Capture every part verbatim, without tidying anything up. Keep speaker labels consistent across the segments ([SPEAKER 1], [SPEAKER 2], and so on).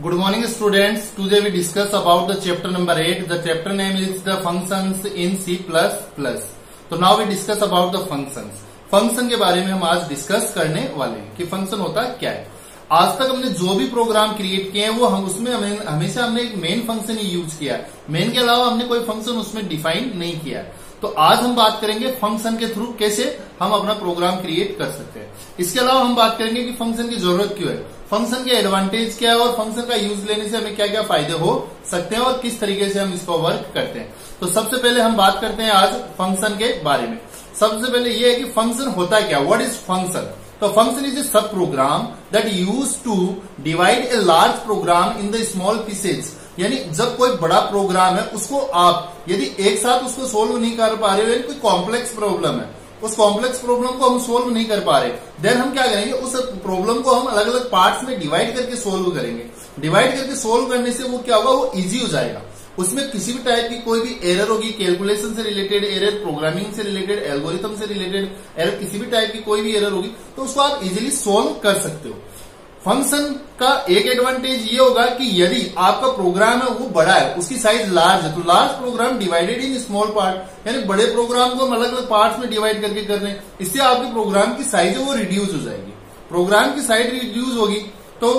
[SPEAKER 1] Good morning, students. Today we discuss about the chapter number eight. The chapter name is the functions in C plus plus. तो now we discuss about the functions. Function के बारे में हम आज discuss करने वाले हैं कि फंक्शन होता क्या है। आज तक हमने जो भी प्रोग्राम क्रिएट किए हैं वो हम उसमें हमें हमेशा हमने एक मेन फंक्शन ही यूज किया है। मेन के अलावा हमने कोई फंक्शन उसमें डिफाइन नहीं किया है। तो आज हम बात करेंगे फंक्शन के थ्रू कैसे हम अपना प्रोग्राम क्रिएट कर सकते हैं। इसके अलावा हम बात करेंगे कि फंक्शन की जरूरत क्यों है, फंक्शन के एडवांटेज क्या है और फंक्शन का यूज लेने से हमें क्या क्या फायदे हो सकते हैं और किस तरीके से हम इसको वर्क करते हैं। तो सबसे पहले हम बात करते हैं आज फंक्शन के बारे में। सबसे पहले यह है कि फंक्शन होता है क्या, व्हाट इज फंक्शन। तो function is a sub program that use to divide a large program in the small pieces. यानी जब कोई बड़ा प्रोग्राम है उसको आप यदि एक साथ उसको सोल्व नहीं कर पा रहे हो, कोई कॉम्प्लेक्स प्रॉब्लम है, उस कॉम्प्लेक्स प्रॉब्लम को हम सोल्व नहीं कर पा रहे, देन हम क्या करेंगे, उस प्रॉब्लम को हम अलग अलग पार्ट्स में डिवाइड करके सोल्व करेंगे। डिवाइड करके सोल्व करने से वो क्या होगा, वो इजी हो जाएगा। उसमें किसी भी टाइप की कोई भी एरर होगी, कैलकुलेशन से रिलेटेड एरर, प्रोग्रामिंग से रिलेटेड, एल्गोरिथम से रिलेटेड एरर, किसी भी टाइप की कोई भी एरर होगी तो उसको आप इजीली सोल्व कर सकते हो। फंक्शन का एक एडवांटेज ये होगा कि यदि आपका प्रोग्राम है वो बड़ा है, उसकी साइज लार्ज है, तो large program divided in small part, यानी बड़े प्रोग्राम को हम अलग अलग पार्ट्स में डिवाइड करके कर रहे हैं, इससे आपके प्रोग्राम की साइज है वो रिड्यूस हो जाएगी। प्रोग्राम की साइज रिड्यूस होगी तो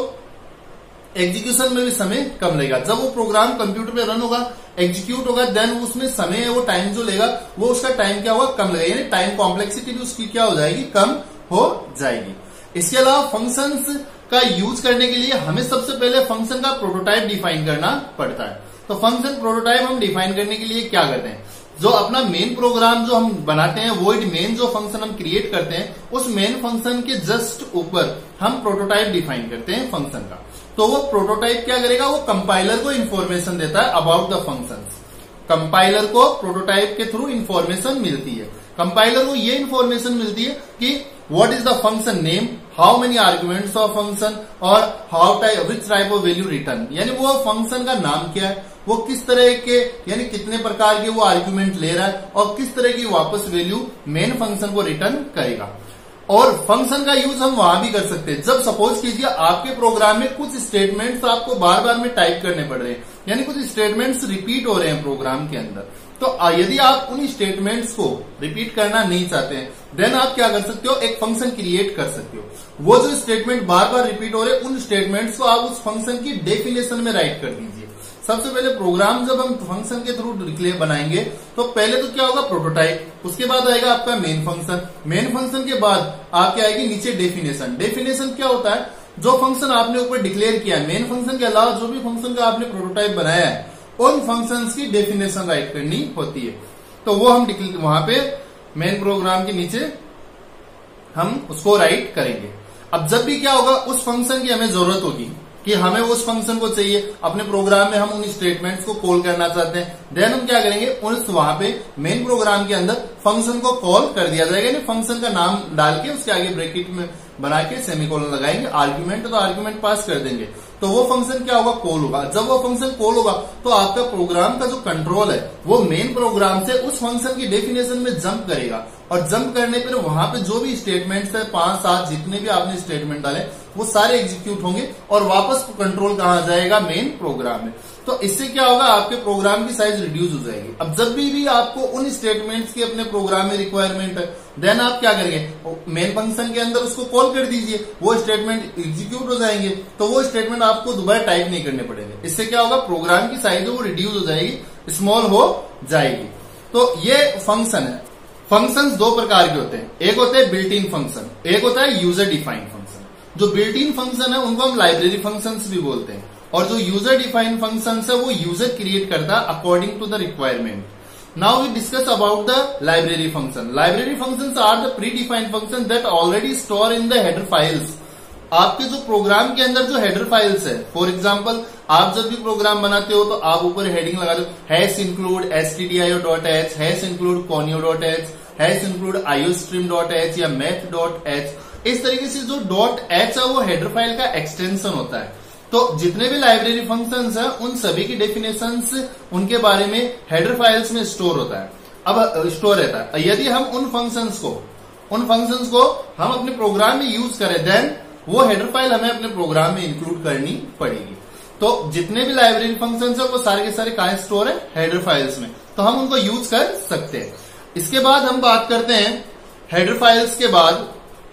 [SPEAKER 1] एग्जीक्यूशन में भी समय कम लगेगा। जब वो प्रोग्राम कंप्यूटर पे रन होगा, एग्जीक्यूट होगा, देन उसमें समय है वो टाइम जो लेगा वो उसका टाइम क्या होगा, कम लगेगा, यानी टाइम कॉम्प्लेक्सिटी भी उसकी क्या हो जाएगी, कम हो जाएगी। इसके अलावा फंक्शंस का यूज करने के लिए हमें सबसे पहले फंक्शन का प्रोटोटाइप डिफाइन करना पड़ता है। तो फंक्शन प्रोटोटाइप हम डिफाइन करने के लिए क्या करते हैं, जो अपना मेन प्रोग्राम जो हम बनाते हैं, वो मेन जो फंक्शन हम क्रिएट करते हैं, उस मेन फंक्शन के जस्ट ऊपर हम प्रोटोटाइप डिफाइन करते हैं फंक्शन का। तो वो प्रोटोटाइप क्या करेगा, वो कंपाइलर को इंफॉर्मेशन देता है अबाउट द फंक्शन। कंपाइलर को प्रोटोटाइप के थ्रू इंफॉर्मेशन मिलती है। कंपाइलर को ये इंफॉर्मेशन मिलती है कि what is the function name, how many arguments of function और how type which type of value return, यानी वो फंक्शन का नाम क्या है, वो किस तरह के यानी कितने प्रकार के वो आर्ग्यूमेंट ले रहा है और किस तरह की वापस वैल्यू मेन फंक्शन को रिटर्न करेगा। और फंक्शन का यूज हम वहां भी कर सकते हैं जब सपोज कीजिए आपके प्रोग्राम में कुछ स्टेटमेंट्स आपको बार बार में टाइप करने पड़ रहे हैं, यानी कुछ स्टेटमेंट्स रिपीट हो रहे हैं प्रोग्राम के अंदर। तो यदि आप उन स्टेटमेंट्स को रिपीट करना नहीं चाहते हैं, देन आप क्या कर सकते हो, एक फंक्शन क्रिएट कर सकते हो। वो जो स्टेटमेंट बार बार रिपीट हो रहे हैं उन स्टेटमेंट्स को आप उस फंक्शन की डेफिनेशन में राइट कर दीजिए। सबसे पहले प्रोग्राम जब हम फंक्शन के थ्रू डिक्लेयर बनाएंगे तो पहले तो क्या होगा, प्रोटोटाइप, उसके बाद आएगा आपका मेन फंक्शन, मेन फंक्शन के बाद आपके आएगी नीचे डेफिनेशन। डेफिनेशन क्या होता है, जो फंक्शन आपने ऊपर डिक्लेयर किया है, मेन फंक्शन के अलावा जो भी फंक्शन का आपने प्रोटोटाइप बनाया है उन फंक्शंस की डेफिनेशन राइट करनी होती है। तो वो हम वहां पे मेन प्रोग्राम के नीचे हम उसको राइट करेंगे। अब जब भी क्या होगा, उस फंक्शन की हमें जरूरत होगी कि हमें उस फंक्शन को चाहिए अपने प्रोग्राम में, हम उन स्टेटमेंट्स को कॉल करना चाहते हैं, देन हम क्या करेंगे, उस वहां पे मेन प्रोग्राम के अंदर फंक्शन को कॉल कर दिया जाएगा, यानी फंक्शन का नाम डाल के उसके आगे ब्रैकेट में बना के सेमीकोलन लगाएंगे। आर्ग्यूमेंट तो आर्ग्यूमेंट पास कर देंगे, तो वो फंक्शन क्या होगा, कॉल होगा। जब वो फंक्शन कॉल होगा तो आपका प्रोग्राम का जो कंट्रोल है वो मेन प्रोग्राम से उस फंक्शन की डेफिनेशन में जंप करेगा, और जंप करने पर वहां पे जो भी स्टेटमेंट्स है, पांच सात जितने भी आपने स्टेटमेंट डाले वो सारे एग्जीक्यूट होंगे और वापस कंट्रोल कहां जाएगा, मेन प्रोग्राम में। तो इससे क्या होगा, आपके प्रोग्राम की साइज रिड्यूस हो जाएगी। अब जब भी, भी आपको उन स्टेटमेंट्स की अपने प्रोग्राम में रिक्वायरमेंट है, देन आप क्या करेंगे, मेन फंक्शन के अंदर उसको कॉल कर दीजिए, वो स्टेटमेंट एग्जीक्यूट हो जाएंगे, तो वो स्टेटमेंट आपको दोबारा टाइप नहीं करने पड़ेंगे। इससे क्या होगा, प्रोग्राम की साइज वो रिड्यूस हो जाएगी, स्मॉल हो जाएगी। तो ये फंक्शन है। फंक्शंस दो प्रकार के होते हैं, एक होते हैं बिल्ट इन फंक्शन, एक होता है यूजर डिफाइंड फंक्शन। जो बिल्ट इन फंक्शन है उनको हम लाइब्रेरी फंक्शंस भी बोलते हैं, और जो यूजर डिफाइंड फंक्शंस है वो यूजर क्रिएट करता है according to the requirement. Now we discuss about the library function. Library functions are the pre defined function that already store in the header files. आपके जो प्रोग्राम के अंदर जो header files है, फॉर एग्जाम्पल आप जब भी प्रोग्राम बनाते हो तो आप ऊपर हेडिंग लगा दो, hash include STDIO dot H, hash include conio dot H, hash include iostream dot H या मैथ डॉट एच। इस तरीके से जो डॉट एच है वो हेडर फाइल का एक्सटेंशन होता है। तो जितने भी लाइब्रेरी फंक्शंस हैं उन सभी की डेफिनेशंस उनके बारे में हेडर फाइल्स में स्टोर होता है। अब स्टोर रहता है, यदि हम उन फंक्शंस को उन फंक्शंस को हम अपने प्रोग्राम में यूज करें, देन वो हेडर फाइल हमें अपने प्रोग्राम में इंक्लूड करनी पड़ेगी। तो जितने भी लाइब्रेरी फंक्शंस है वो सारे के सारे कहां स्टोर है, हेडर फाइल्स में, तो हम उनको यूज कर सकते हैं। इसके बाद हम बात करते हैं हेडर फाइल्स के बाद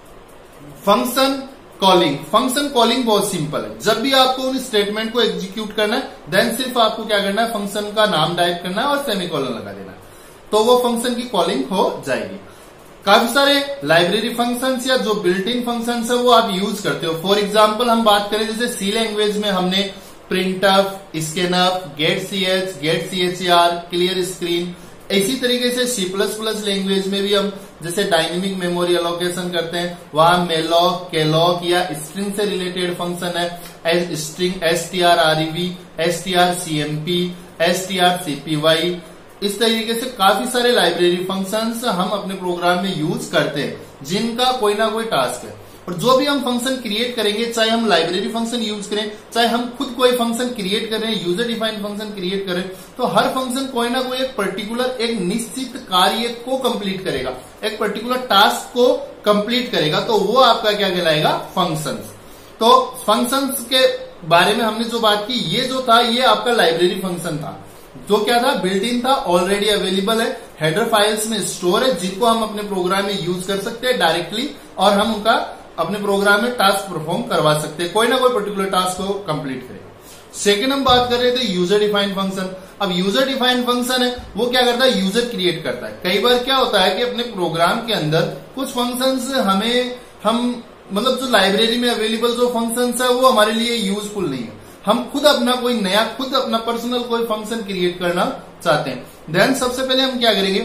[SPEAKER 1] फंक्शन कॉलिंग। फंक्शन कॉलिंग बहुत सिंपल है। जब भी आपको उन स्टेटमेंट को एग्जीक्यूट करना है, देन सिर्फ आपको क्या करना है, फंक्शन का नाम टाइप करना है और सेमीकोलन लगा देना है, तो वो फंक्शन की कॉलिंग हो जाएगी। काफी सारे लाइब्रेरी फंक्शंस या जो बिल्ट इन फंक्शंस है वो आप यूज करते हो। फॉर एग्जांपल हम बात करें जैसे सी लैंग्वेज में हमने printf, scanf, get C H, get C H R, clear screen, इसी तरीके से सी प्लस प्लस लैंग्वेज में भी हम जैसे डायनेमिक मेमोरी एलोकेशन करते हैं, वहां मेलॉक, केलॉक या स्ट्रिंग से रिलेटेड फंक्शन है, string S T R R E V, S T R C M P, S T R C P Y, इस तरीके से काफी सारे लाइब्रेरी फंक्शंस हम अपने प्रोग्राम में यूज करते हैं जिनका कोई ना कोई टास्क है। और जो भी हम फंक्शन क्रिएट करेंगे, चाहे हम लाइब्रेरी फंक्शन यूज करें, चाहे हम खुद कोई फंक्शन क्रिएट करें, यूजर डिफाइंड फंक्शन क्रिएट करें, तो हर फंक्शन कोई ना कोई एक पर्टिकुलर एक निश्चित कार्य को कंप्लीट करेगा, एक पर्टिकुलर टास्क को कंप्लीट करेगा, तो वो आपका क्या कहलाएगा, फंक्शंस। तो फंक्शंस के बारे में हमने जो बात की, ये जो था ये आपका लाइब्रेरी फंक्शन था, जो क्या था, बिल्ट इन था, ऑलरेडी अवेलेबल है, हेडर फाइल्स में स्टोर है, जिनको हम अपने प्रोग्राम में यूज कर सकते हैं डायरेक्टली, और हम उनका अपने प्रोग्राम में टास्क परफॉर्म करवा सकते हैं, कोई ना कोई पर्टिकुलर टास्क को कंप्लीट करेगा। सेकंड हम बात कर रहे थे यूजर डिफाइंड फंक्शन। अब यूजर डिफाइंड फंक्शन है वो क्या करता है, यूजर क्रिएट करता है। कई बार क्या होता है कि अपने प्रोग्राम के अंदर कुछ फंक्शंस हमें हम मतलब जो लाइब्रेरी में अवेलेबल जो फंक्शंस है वो हमारे लिए यूजफुल नहीं है, हम खुद अपना कोई नया, खुद अपना पर्सनल कोई फंक्शन क्रिएट करना चाहते हैं। देन सबसे पहले हम क्या करेंगे,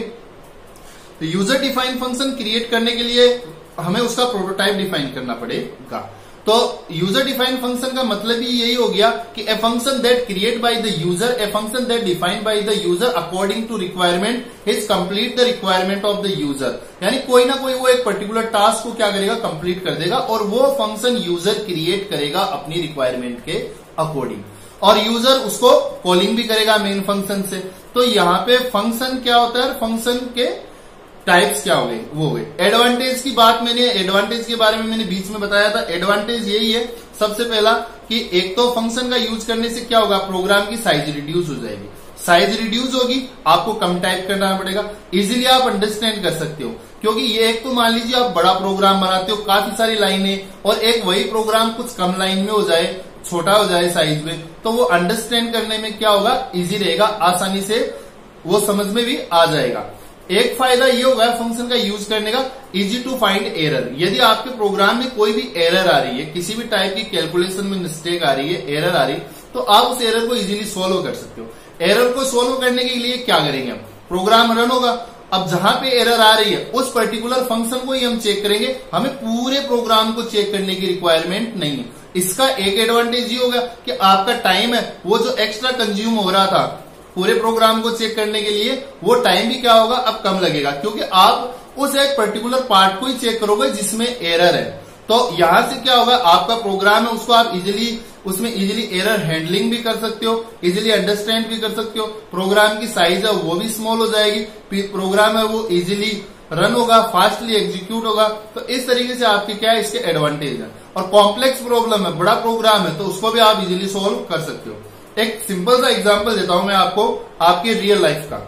[SPEAKER 1] तो यूजर डिफाइंड फंक्शन क्रिएट करने के लिए हमें उसका प्रोटोटाइप डिफाइन करना पड़ेगा। तो यूजर डिफाइंड फंक्शन का मतलब ही यही हो गया कि a function that create by the user, a function that defined by the user according to requirement is complete the requirement of the user. यानी कोई ना कोई वो एक पर्टिकुलर टास्क को क्या करेगा, कंप्लीट कर देगा, और वो फंक्शन यूजर क्रिएट करेगा अपनी रिक्वायरमेंट के अकॉर्डिंग, और यूजर उसको कॉलिंग भी करेगा मेन फंक्शन से। तो यहाँ पे फंक्शन क्या होता है, फंक्शन के टाइप्स क्या हो गए, वो हो गए। एडवांटेज की बात मैंने एडवांटेज के बारे में मैंने बीच में बताया था। एडवांटेज यही है सबसे पहला कि एक तो फंक्शन का यूज करने से क्या होगा, प्रोग्राम की साइज रिड्यूस हो जाएगी। साइज रिड्यूस होगी, आपको कम टाइप करना पड़ेगा, इजीली आप अंडरस्टैंड कर सकते हो, क्योंकि ये एक तो मान लीजिए आप बड़ा प्रोग्राम बनाते हो, काफी सारी लाइनें, और एक वही प्रोग्राम कुछ कम लाइन में हो जाए, छोटा हो जाए साइज में, तो वो अंडरस्टैंड करने में क्या होगा, इजी रहेगा, आसानी से वो समझ में भी आ जाएगा। एक फायदा ये होगा फंक्शन का यूज करने का, इजी टू फाइंड एरर। यदि आपके प्रोग्राम में कोई भी एरर आ रही है, किसी भी टाइप की कैलकुलेशन में मिस्टेक आ रही है, एरर आ रही है, तो आप उस एरर को इजीली सोल्व कर सकते हो। एरर को सोल्व करने के लिए क्या करेंगे हम, प्रोग्राम रन होगा, अब जहां पे एरर आ रही है उस पर्टिकुलर फंक्शन को ही हम चेक करेंगे, हमें पूरे प्रोग्राम को चेक करने की रिक्वायरमेंट नहीं है। इसका एक एडवांटेज ये होगा कि आपका टाइम है वो जो एक्स्ट्रा कंज्यूम हो रहा था पूरे प्रोग्राम को चेक करने के लिए, वो टाइम भी क्या होगा, अब कम लगेगा, क्योंकि आप उस एक पर्टिकुलर पार्ट को ही चेक करोगे जिसमें एरर है। तो यहां से क्या होगा, आपका प्रोग्राम है उसको आप इजीली उसमें इजीली एरर हैंडलिंग भी कर सकते हो, इजीली अंडरस्टैंड भी कर सकते हो। प्रोग्राम की साइज है वो भी स्मॉल हो जाएगी, प्रोग्राम है वो इजीली रन होगा, फास्टली एग्जीक्यूट होगा। तो इस तरीके से आपके क्या है, इसके एडवांटेज है। और कॉम्प्लेक्स प्रॉब्लम है, बड़ा प्रोग्राम है, तो उसको भी आप इजीली सोल्व कर सकते हो। एक सिंपल सा एग्जांपल देता हूं मैं आपको आपके रियल लाइफ का।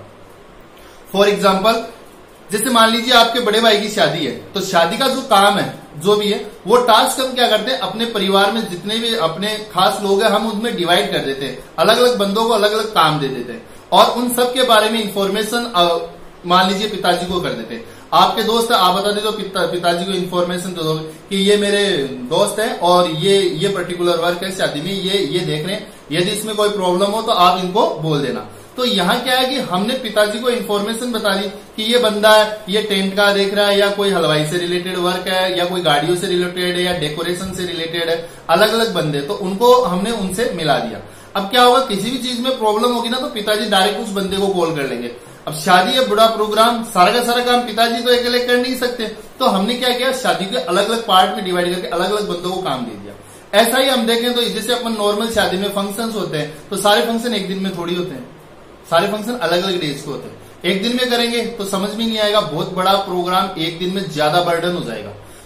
[SPEAKER 1] फॉर एग्जांपल, जैसे मान लीजिए आपके बड़े भाई की शादी है, तो शादी का जो काम है जो भी है वो टास्क हम क्या करते हैं, अपने परिवार में जितने भी अपने खास लोग हैं हम उनमें डिवाइड कर देते हैं, अलग अलग बंदों को अलग अलग काम दे देते हैं, और उन सब के बारे में इंफॉर्मेशन मान लीजिए पिताजी को कर देते हैं। आपके दोस्त है, आप बता देते हो पिता, पिताजी को इन्फॉर्मेशन दे दोगे कि ये मेरे दोस्त है और ये ये पर्टिकुलर वर्क है शादी में, ये ये देख रहे हैं, यदि इसमें कोई प्रॉब्लम हो तो आप इनको बोल देना। तो यहाँ क्या है कि हमने पिताजी को इन्फॉर्मेशन बता दी कि ये बंदा है, ये टेंट का देख रहा है, या कोई हलवाई से रिलेटेड वर्क है, या कोई गाड़ियों से रिलेटेड है, या डेकोरेशन से रिलेटेड है, अलग अलग बंदे, तो उनको हमने उनसे मिला दिया। अब क्या होगा, किसी भी चीज में प्रॉब्लम होगी ना तो पिताजी डायरेक्ट उस बंदे को कॉल कर लेंगे। अब शादी है, बड़ा प्रोग्राम, सारा का सारा काम पिताजी तो अकेले कर नहीं सकते, तो हमने क्या किया, शादी के अलग अलग पार्ट में डिवाइड करके अलग अलग बंदों को काम दे दिया। ऐसा ही हम देखें तो जैसे अपन नॉर्मल शादी में फंक्शंस होते हैं, तो सारे फंक्शन एक दिन में थोड़ी होते हैं, सारे फंक्शन अलग अलग डेज के होते हैं। एक दिन में करेंगे तो समझ में नहीं आएगा, बहुत बड़ा प्रोग्राम एक दिन में ज्यादा बर्डन हो जाएगा।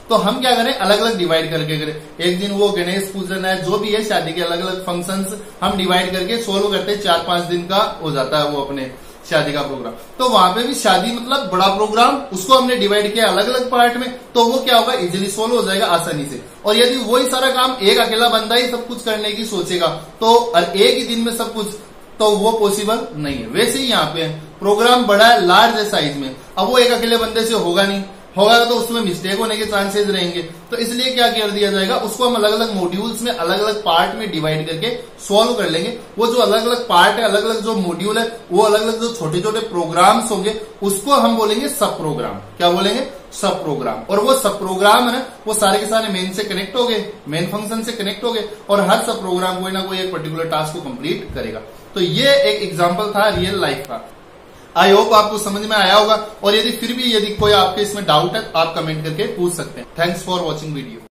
[SPEAKER 1] तो हम क्या करें, अलग अलग डिवाइड करके करें। एक दिन वो गणेश पूजन है, जो भी है शादी के अलग अलग फंक्शंस हम डिवाइड करके सोल्व करते हैं। चार पांच दिन का हो जाता है वो अपने शादी का प्रोग्राम। तो वहां पे भी शादी मतलब बड़ा प्रोग्राम, उसको हमने डिवाइड किया अलग अलग पार्ट में, तो वो क्या होगा, इजीली सोल्व हो जाएगा आसानी से। और यदि वही सारा काम एक अकेला बंदा ही सब कुछ करने की सोचेगा तो एक ही दिन में सब कुछ, तो वो पॉसिबल नहीं है। वैसे ही यहाँ पे प्रोग्राम बड़ा है, लार्ज है साइज में, अब वो एक अकेले बंदे से होगा नहीं, होगा तो उसमें मिस्टेक होने के चांसेस रहेंगे। तो इसलिए क्या कर दिया जाएगा, उसको हम अलग अलग मॉड्यूल्स में अलग अलग पार्ट में डिवाइड करके सॉल्व कर लेंगे। वो जो अलग अलग पार्ट है, अलग अलग जो मॉड्यूल है, वो अलग अलग जो छोटे छोटे प्रोग्राम्स होंगे, उसको हम बोलेंगे सब प्रोग्राम। क्या बोलेंगे, सब प्रोग्राम। और वो सब प्रोग्राम है ना, वो सारे के सारे मेन से कनेक्ट हो गए, मेन फंक्शन से कनेक्ट हो गए, और हर सब प्रोग्राम कोई ना कोई एक पर्टिकुलर टास्क को कंप्लीट करेगा। तो ये एक एग्जाम्पल था रियल लाइफ का। आई होप आपको समझ में आया होगा। और यदि फिर भी यदि कोई आपके इसमें डाउट है, आप कमेंट करके पूछ सकते हैं। Thanks for watching video.